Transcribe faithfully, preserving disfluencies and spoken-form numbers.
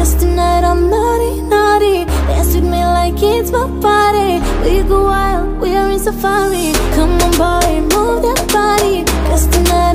Cause tonight I'm naughty, naughty. Dance with me like it's my party. We go wild, we are in safari. Come on boy, move that body. Cause tonight